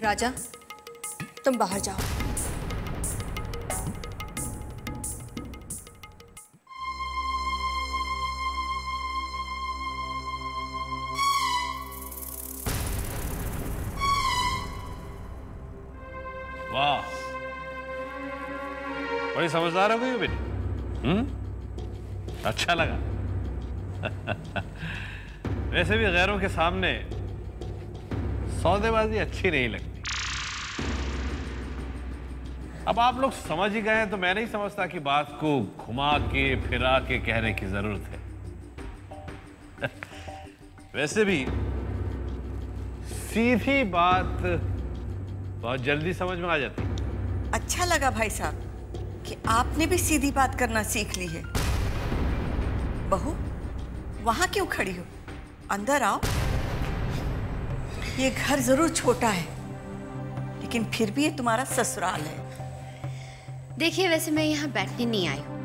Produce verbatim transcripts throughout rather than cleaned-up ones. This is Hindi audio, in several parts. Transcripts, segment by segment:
राजा, तुम बाहर जाओ। वाह, बड़ी समझदार हो गई हो बेटी। हम्म, अच्छा लगा। वैसे भी गैरों के सामने सौदेबाजी अच्छी नहीं लगती। अब आप लोग समझ ही गए हैं तो मैं नहीं समझता कि बात को घुमा के फिरा के कहने की जरूरत है। वैसे भी सीधी बात बहुत जल्दी समझ में आ जाती है। अच्छा लगा भाई साहब कि आपने भी सीधी बात करना सीख ली है। बहू, वहां क्यों खड़ी हो? अंदर आओ। ये घर जरूर छोटा है, लेकिन फिर भी ये तुम्हारा ससुराल है। देखिए, वैसे मैं यहाँ बैठने नहीं आई हूँ।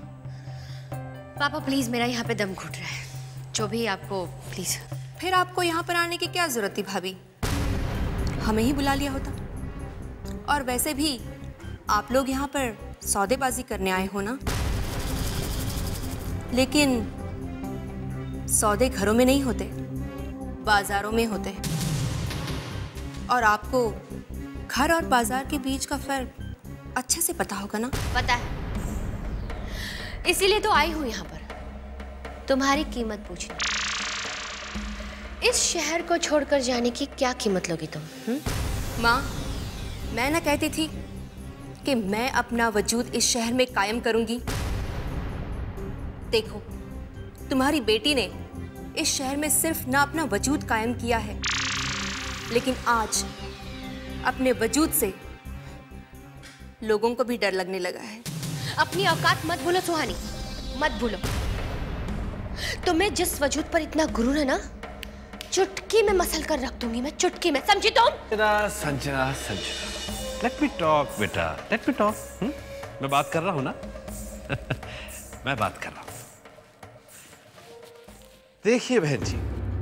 पापा प्लीज, मेरा यहाँ पे दम घुट रहा है। जो भी आपको, प्लीज। फिर आपको यहाँ पर आने की क्या जरूरत थी भाभी? हमें ही बुला लिया होता। और वैसे भी आप लोग यहाँ पर सौदेबाजी करने आए हो ना? लेकिन सौदे घरों में नहीं होते, बाजारों में होते हैं। और आपको घर और बाजार के बीच का फर्क अच्छे से पता होगा ना? पता है, इसीलिए तो आई हूँ यहाँ पर तुम्हारी कीमत पूछने। इस शहर को छोड़कर जाने की क्या कीमत लोगी तुम? माँ, मैं ना कहती थी कि मैं अपना वजूद इस शहर में कायम करूंगी। देखो, तुम्हारी बेटी ने इस शहर में सिर्फ ना अपना वजूद कायम किया है, लेकिन आज अपने वजूद से लोगों को भी डर लगने लगा है। अपनी औकात मत भूलो सुहानी, मत भूलो। तुम्हें जिस वजूद पर इतना गुरूर है ना, चुटकी में मसल कर रख दूंगी मैं, चुटकी में, समझी तुम? Sanjana, Sanjana, Sanjana, let me talk बेटा, लेट मी टॉक। मैं बात कर रहा हूं ना। मैं बात कर रहा हूं। देखिए बहन जी,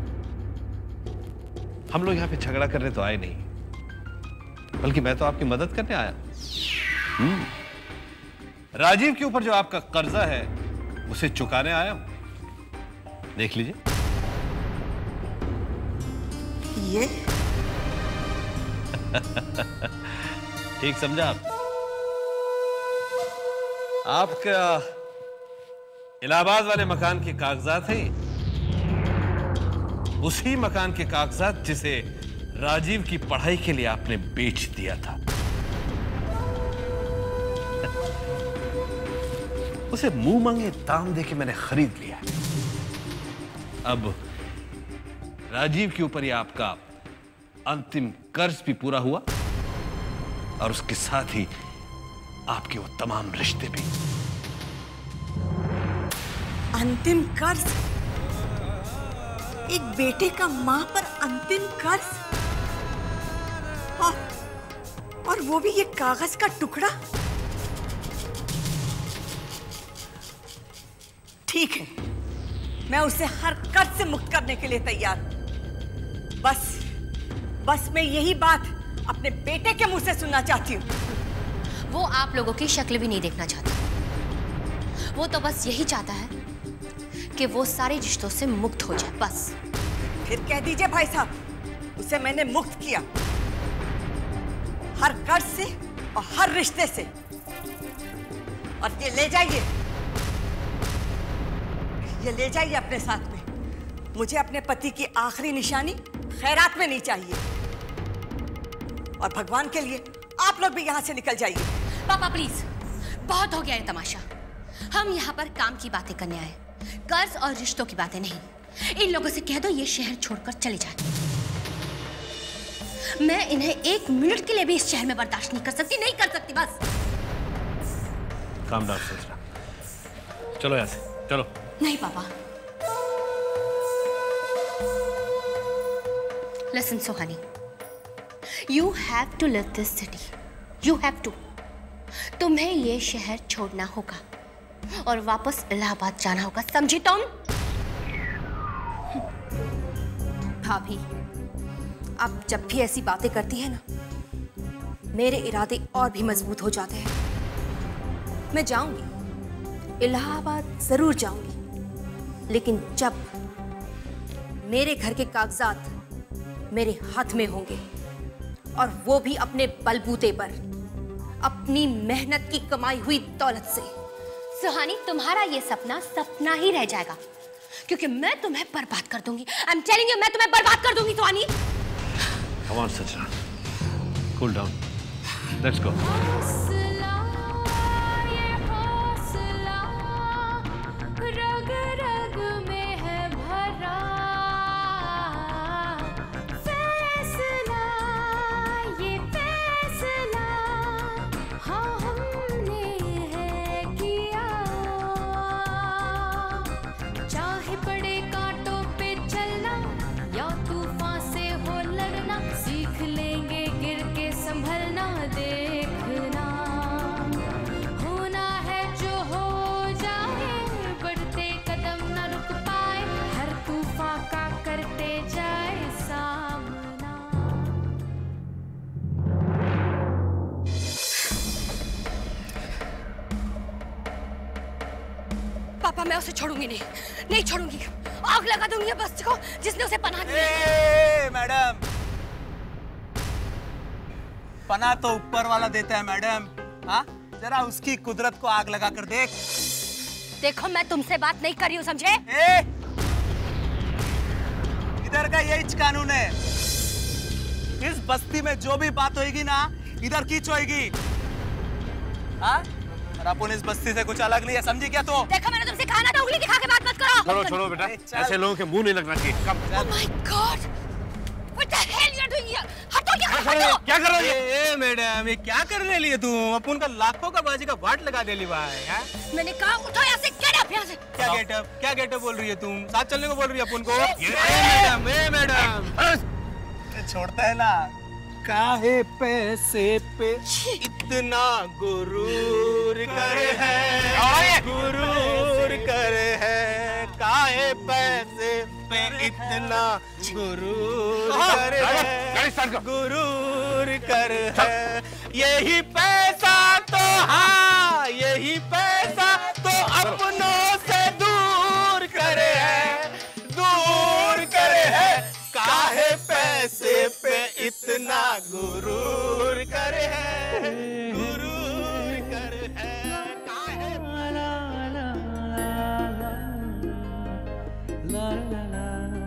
हम लोग यहां पे झगड़ा करने तो आए नहीं, बल्कि मैं तो आपकी मदद करने आया। हम्म, राजीव के ऊपर जो आपका कर्जा है उसे चुकाने आया हूं। देख लीजिए। ये ठीक समझा आप? आपका इलाहाबाद वाले मकान के कागजात हैं, उसी मकान के कागजात जिसे राजीव की पढ़ाई के लिए आपने बेच दिया था। उसे मुंह मांगे दाम देके मैंने खरीद लिया। अब राजीव के ऊपर ही आपका अंतिम कर्ज भी पूरा हुआ और उसके साथ ही आपके वो तमाम रिश्ते भी। अंतिम कर्ज? एक बेटे का मां पर अंतिम कर्ज? और, और वो भी ये कागज का टुकड़ा? ठीक है, मैं उसे हर कर्ज से मुक्त करने के लिए तैयार हूं। बस बस मैं यही बात अपने बेटे के मुंह से सुनना चाहती हूँ। वो आप लोगों की शक्ल भी नहीं देखना चाहता। वो तो बस यही चाहता है कि वो सारे रिश्तों से मुक्त हो जाए, बस। फिर कह दीजिए भाई साहब, उसे मैंने मुक्त किया, हर कर्ज से और हर रिश्ते से। और ये ले जाइए, ये ले जाइए अपने साथ में। मुझे अपने पति की आखिरी निशानी खैरात में नहीं चाहिए। और भगवान के लिए आप लोग भी यहाँ से निकल जाइए। पापा प्लीज, बहुत हो गया ये तमाशा। हम यहाँ पर काम की बातें करने आए, कर्ज और रिश्तों की बातें नहीं। इन लोगों से कह दो ये शहर छोड़कर चले जाए। मैं इन्हें एक मिनट के लिए भी इस शहर में बर्दाश्त नहीं कर सकती, नहीं कर सकती, बस। काम डाउन संजना, चलो यहाँ से, चलो। नहीं पापा, listen Suhani, you have to live this city, you have to. तुम्हें ये शहर छोड़ना होगा और वापस इलाहाबाद जाना होगा, समझी तुम? भाभी, आप जब भी ऐसी बातें करती है ना, मेरे इरादे और भी मजबूत हो जाते हैं। मैं जाऊंगी, इलाहाबाद जरूर जाऊंगी, लेकिन जब मेरे घर के कागजात मेरे हाथ में होंगे, और वो भी अपने बलबूते पर, अपनी मेहनत की कमाई हुई दौलत से। सुहानी, तुम्हारा ये सपना सपना ही रह जाएगा, क्योंकि मैं तुम्हें बर्बाद कर दूंगी। आई एम टेलिंग यू, मैं तुम्हें बर्बाद कर दूंगी सुहानी। Come on, Sachana. Cool down. Let's go. रग रग में है भरा फैसला, ये फैसला हाँ हमने है किया। चाहे बड़े कांटों पे चलना या तूफान से हो लड़ना, सीख लेंगे गिर के संभलना। देखना होना है जो हो जाए, बढ़ते कदम न रुक पाए, हर तूफान का करते जाए सामना। पापा, मैं उसे छोड़ूंगी नहीं, नहीं छोड़ूंगी। आग लगा दूंगी बस्ती को जिसने उसे पनाह दी है। मैडम, पनाह तो ऊपर वाला देता है मैडम। हाँ, जरा उसकी कुदरत को आग लगा कर देख। देखो, मैं तुमसे बात नहीं कर रही हूँ, समझे? ए, इधर का यही कानून है। इस बस्ती में जो भी बात होगी ना, इधर की होगी। हाँ, और अपन इस बस्ती से कुछ अलग नहीं है, समझी क्या? तो देखो, मैंने तुमसे कहा ना था उंगली दिखा के बात मत करो। छोड़ो छोड़ो बेटा, ऐसे लोगों के मुंह नहीं लगना चाहिए। कम। Oh my God! What the hell you are doing here? हटो यहाँ, हटो! क्या कर रही है? ए मैडम, ये क्या करने लिए तुम? अपन का लाखों का बाजी का वाट लगा दे ली भाई। मैंने कहा उठो यहाँ से, get up यहाँ से। क्या गेटअप, क्या गेटअप बोल रही है तुम? साथ चलने को बोल रही है अपन को? मैडम, ए मैडम, छोड़ता है ना। काहे पैसे पे इतना गुरूर करे है, गुरूर करे है, काहे पैसे पे इतना गुरूर करे है, गुरूर करे है। यही पैसा तो, हाँ यही पैसा तो अपनों से दूर करे है, दूर करे है। काहे पैसे पे इतना गुरूर करे है, गुरूर करे है, काहे ला ला ला ला ला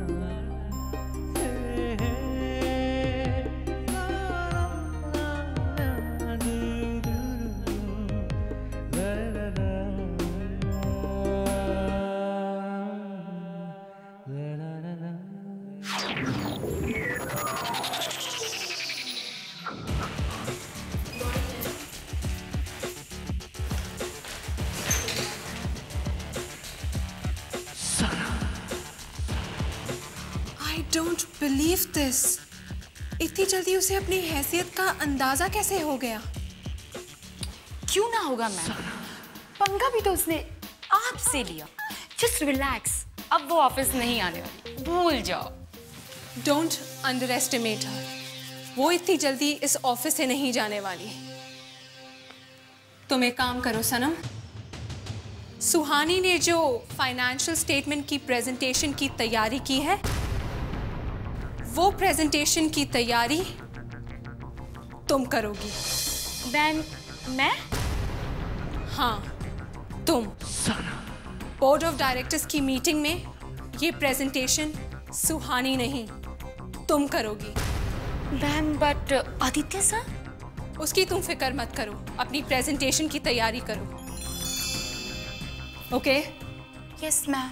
डोंट बिलीव दिस। इतनी जल्दी उसे अपनी हैसियत का अंदाजा कैसे हो गया? क्यों ना होगा मैम, पंगा भी तो उसने आपसे लिया। जस्ट रिलैक्स, अब वो ऑफिस नहीं आने वाली, भूल जाओ। डोंट अंडर एस्टिमेट हर, वो इतनी जल्दी इस ऑफिस से नहीं जाने वाली। तुम एक काम करो सनम, सुहानी ने जो फाइनेंशियल स्टेटमेंट की प्रेजेंटेशन की तैयारी की है, वो प्रेजेंटेशन की तैयारी तुम करोगी। देन मैं? हाँ, तुम। बोर्ड ऑफ डायरेक्टर्स की मीटिंग में ये प्रेजेंटेशन सुहानी नहीं, तुम करोगी। Ma'am but Aditya sir? उसकी तुम फिक्र मत करो, अपनी प्रेजेंटेशन की तैयारी करो। ओके? Yes ma'am.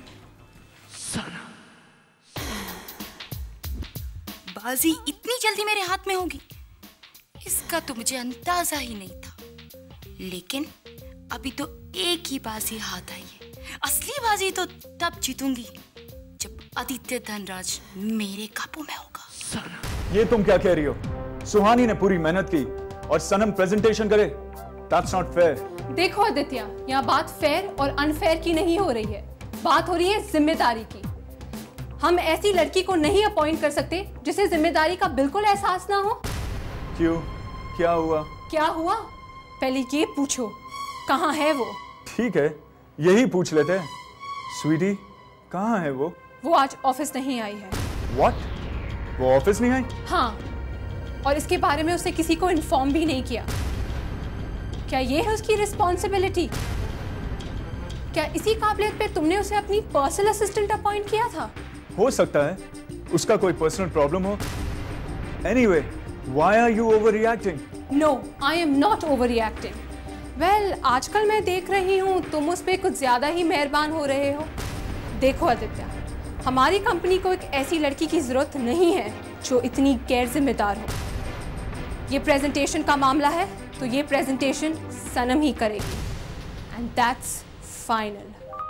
बाजी इतनी जल्दी मेरे हाथ में होगी, इसका तो मुझे अंदाजा ही नहीं था। लेकिन अभी तो एक ही बाजी हाथ आई है। असली बाजी तो तब जीतूंगी जब आदित्य धनराज मेरे काबू में होगा। ये तुम क्या कह रही हो? सुहानी ने पूरी मेहनत की और सनम प्रेजेंटेशन करे? That's not fair. देखो आदित्य, यहाँ बात फेयर और अनफेयर की नहीं हो रही है, बात हो रही है जिम्मेदारी की। हम ऐसी लड़की को नहीं अपॉइंट कर सकते जिसे जिम्मेदारी का बिल्कुल एहसास ना हो। क्यों? क्या हुआ? क्या हुआ? पहले ये पूछो, कहाँ है वो? ठीक है, यही पूछ लेते हैं। स्वीटी, कहाँ है वो? वो आज ऑफिस नहीं आई है। What? वो ऑफिस नहीं आई? हाँ, और इसके बारे में उसने किसी को इन्फॉर्म भी नहीं किया। क्या ये है उसकी रिस्पॉन्सिबिलिटी? क्या इसी काबिलियत पे तुमने उसे अपनी पर्सनल असिस्टेंट अपॉइंट किया था? हो सकता है उसका कोई पर्सनल प्रॉब्लम हो। Anyway, why are you overreacting? No, I am not overreacting. Well, आजकल मैं देख रही हूँ तुम उस पे कुछ ज्यादा ही मेहरबान हो रहे हो। देखो आदित्य, हमारी कंपनी को एक ऐसी लड़की की जरूरत नहीं है जो इतनी गैर जिम्मेदार हो। ये प्रेजेंटेशन का मामला है तो ये प्रेजेंटेशन सनम ही करेगी, एंड दैट्स फाइनल।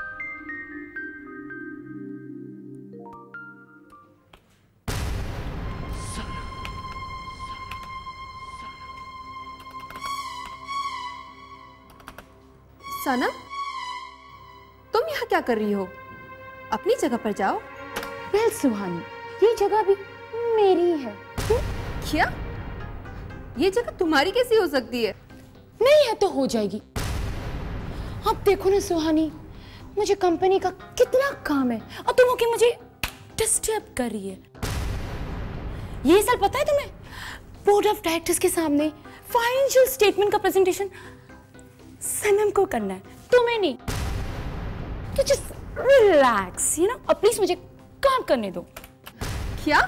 सनम, तुम यहाँ क्या कर रही हो? अपनी जगह पर जाओ। वेल सुहानी, ये जगह भी मेरी है। क्या? ये जगह तुम्हारी कैसी हो सकती है? नहीं है तो हो जाएगी। अब देखो ना सुहानी, मुझे कंपनी का कितना काम है और तुम होके मुझे डिस्टर्ब कर रही है। ये साल पता है तुम्हें, बोर्ड ऑफ डायरेक्टर्स के सामने फाइनेंशियल स्टेटमेंट का प्रेजेंटेशन सनम को करना है, तुम्हें नहीं। तो जस्ट रिलैक्स, यू नो, और प्लीज मुझे काम करने दो। क्या?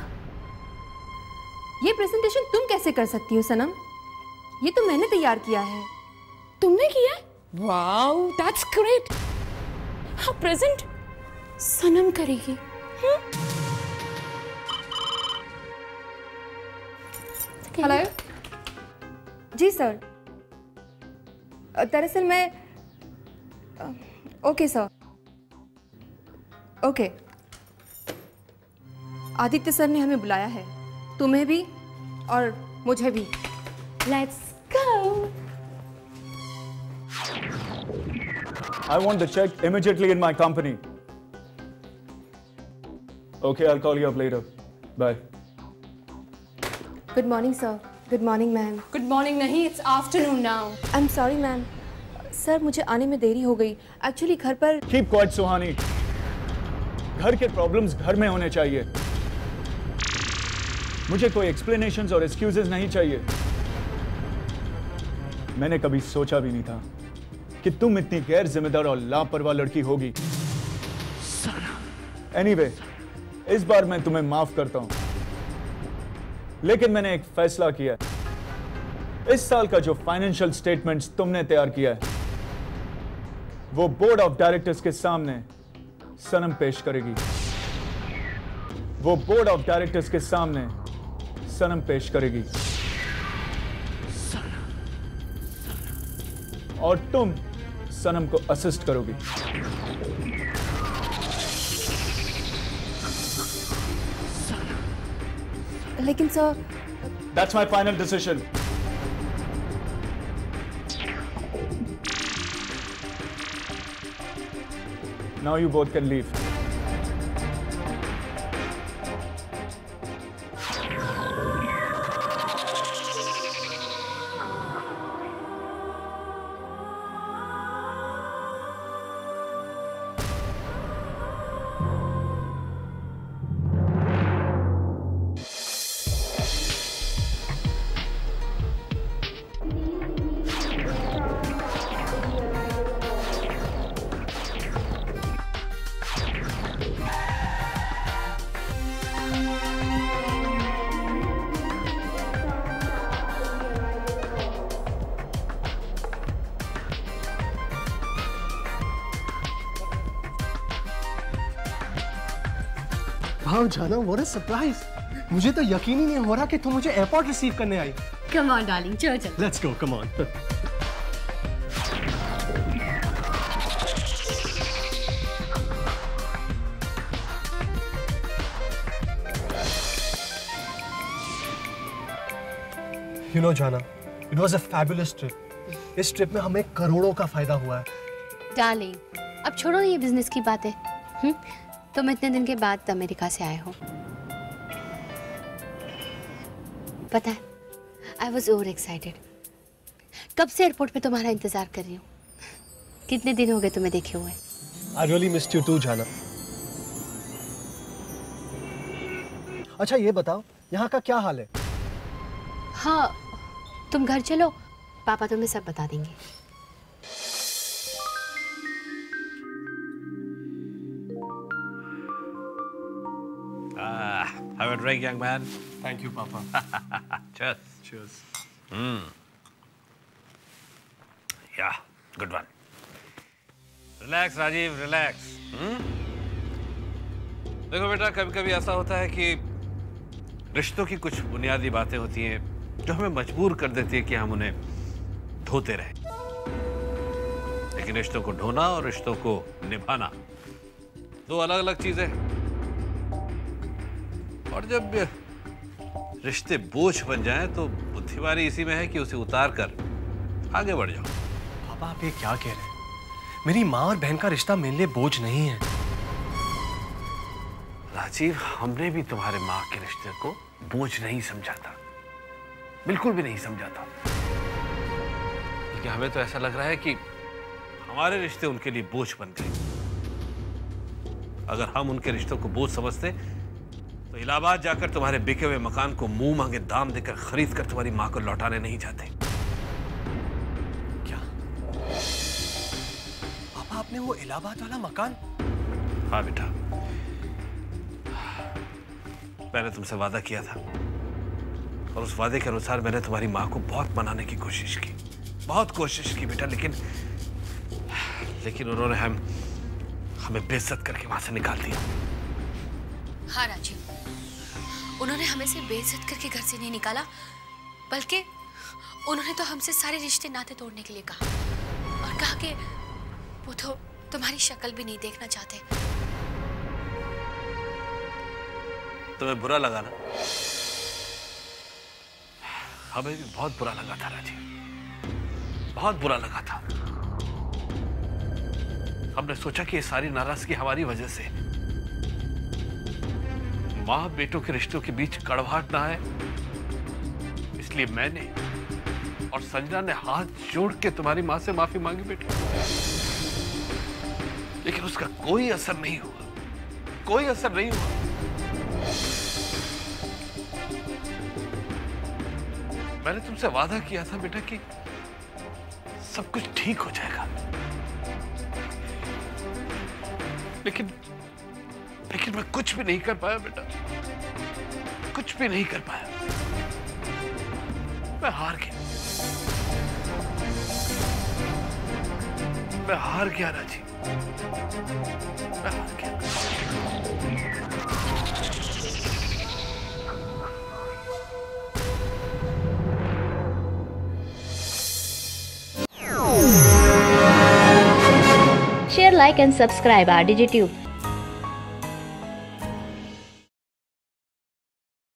ये प्रेजेंटेशन तुम कैसे कर सकती हो सनम? ये तो मैंने तैयार किया है। तुमने किया है? Wow, that's great. हाँ, प्रेजेंट सनम करेगी। हेलो। जी सर, दरअसल मैं okay sir, okay. Aditya sir ने हमें बुलाया है, तुम्हें भी और मुझे भी। Let's go. I want the check immediately in my company. Okay, I'll call you up later. Bye. Good morning sir. Good morning ma'am. Good morning नहीं, it's afternoon now. I am sorry ma'am. Sir, मुझे आने में देरी हो गई। एक्चुअली घर पर। Keep quiet, सुहानी। घर के प्रॉब्लम्स घर में होने चाहिए। मुझे कोई एक्सप्लेनेशंस और एक्सक्यूजेस नहीं चाहिए। मैंने कभी सोचा भी नहीं था कि तुम इतनी गैर जिम्मेदार और लापरवाह लड़की होगी। एनीवे, इस बार मैं तुम्हें माफ करता हूं, लेकिन मैंने एक फैसला किया है। इस साल का जो फाइनेंशियल स्टेटमेंट्स तुमने तैयार किया है वो बोर्ड ऑफ डायरेक्टर्स के सामने सनम पेश करेगी। वो बोर्ड ऑफ डायरेक्टर्स के सामने सनम पेश करेगी और तुम सनम को असिस्ट करोगी। लेकिन sir. That's my final decision. Now you both can leave. वाह जाना, व्हाट अ सरप्राइज। मुझे तो यकीन ही नहीं हो रहा कि तुम मुझे एयरपोर्ट रिसीव करने आई। कम ऑन डार्लिंग, चलो चलो। Let's go, come on. You know जाना, it was a fabulous trip. इस ट्रिप में हमें करोड़ों का फायदा हुआ है। डार्लिंग, अब छोड़ो ये बिजनेस की बातें। हम्म, तुम इतने दिन के बाद अमेरिका से आए हो। पता है, आई वॉज ओवर एक्साइटेड। कब से एयरपोर्ट पे तुम्हारा इंतजार कर रही हूँ। कितने दिन हो गए तुम्हें देखे हुए। I really missed you too, जाना। अच्छा ये बताओ, यहाँ का क्या हाल है? हाँ, तुम घर चलो, पापा तुम्हें सब बता देंगे। Ah, have a drink, young man. Thank you, Papa. Cheers. Cheers. Hmm. Yeah, good one. Relax, Rajiv, relax. Hmm? देखो बेटा, कभी-कभी ऐसा होता है कि रिश्तों की कुछ बुनियादी बातें होती हैं जो हमें मजबूर कर देती है कि हम उन्हें धोते रहें। लेकिन रिश्तों को ढोना और रिश्तों को निभाना दो अलग-अलग चीजें हैं। और जब रिश्ते बोझ बन जाएं तो बुद्धिमानी इसी में है कि उसे उतार कर आगे बढ़ जाओ। पापा आप ये क्या कह रहे हैं? मेरी माँ और बहन का रिश्ता मेरे लिए बोझ नहीं है। राजीव, हमने भी तुम्हारे माँ के रिश्ते को बोझ नहीं समझा था, बिल्कुल भी नहीं समझा था। लेकिन हमें तो ऐसा लग रहा है कि हमारे रिश्ते उनके लिए बोझ बन गए। अगर हम उनके रिश्तों को बोझ समझते तो इलाहाबाद जाकर तुम्हारे बिके हुए मकान को मुंह मांगे दाम देकर खरीद कर तुम्हारी माँ को लौटाने नहीं जाते। क्या पापा, आपने वो इलाहाबाद वाला मकान? हाँ बेटा, मैंने तुमसे वादा किया था और उस वादे के अनुसार मैंने तुम्हारी माँ को बहुत मनाने की कोशिश की, बहुत कोशिश की बेटा, लेकिन लेकिन उन्होंने हम हमें बेइज्जत करके वहां से निकाल दिया। हाँ राजीव, उन्होंने हमें से बेइज्जत करके घर से नहीं निकाला, बल्कि उन्होंने तो हमसे सारे रिश्ते नाते तोड़ने के लिए कहा और कहा कि वो तो तुम्हारी शक्ल भी नहीं देखना चाहते। तुम्हें बुरा लगा ना? हमें भी बहुत बुरा लगा था राजीव, बहुत बुरा लगा था। हमने सोचा कि ये सारी नाराजगी हमारी वजह से, माँ बेटों के रिश्तों के बीच कड़वाहट ना आए, इसलिए मैंने और संजना ने हाथ जोड़ के तुम्हारी माँ से माफी मांगी बेटा। लेकिन उसका कोई असर नहीं हुआ, कोई असर नहीं हुआ। मैंने तुमसे वादा किया था बेटा कि सब कुछ ठीक हो जाएगा, लेकिन लेकिन मैं कुछ भी नहीं कर पाया बेटा, कुछ भी नहीं कर पाया। मैं हार गया, मैं हार गया राजी, मैं हार गया। Share, like and subscribe our DigiTube.